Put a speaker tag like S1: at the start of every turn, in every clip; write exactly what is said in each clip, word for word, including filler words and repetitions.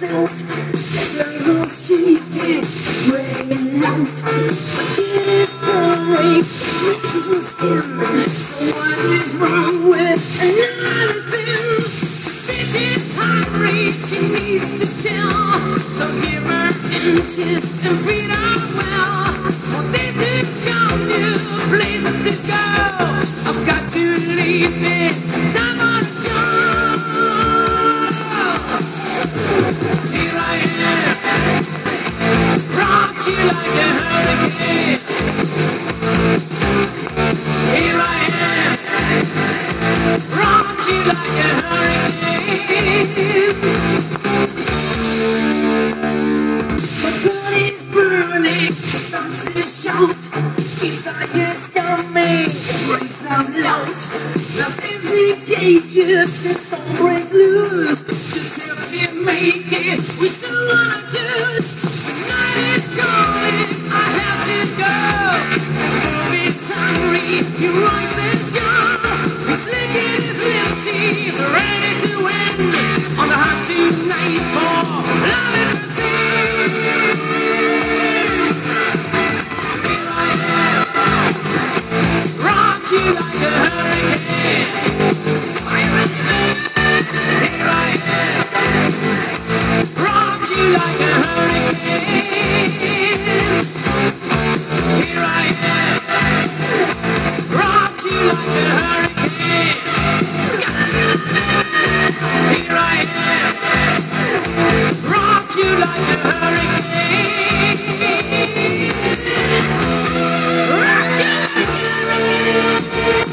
S1: comes out, his leg was shaking, raining out. Again is pouring, bridges was in. So what is wrong with another sin? The bitch is hungry, she needs to tell. So give her inches and feed her well. For this is your new places to go. I've got to leave this time on the show. Here I am, rock you like a hurricane. Here I am, rock you like a hurricane. My body's burning, the sun's to shout. Desire's coming, it breaks out loud. Lost in the cages, this storm breaks loose. Just help to make it, we still wanna choose. The night is calling, I have to go. It's hungry, he runs the show. He's licking his lips, he's ready to win. On the hot tonight for love and mercy. You like a hurricane. Here I am, rock you like a hurricane. Here I am, rock you like a hurricane. Here I am, rock you like a hurricane. Rock you like a hurricane.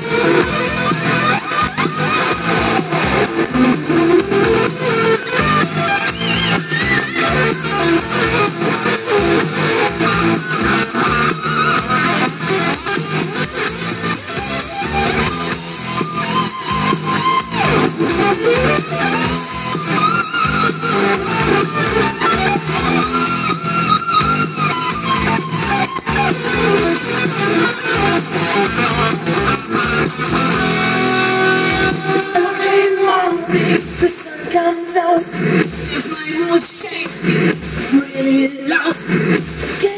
S1: The sun comes out, his mind was shaking really loud.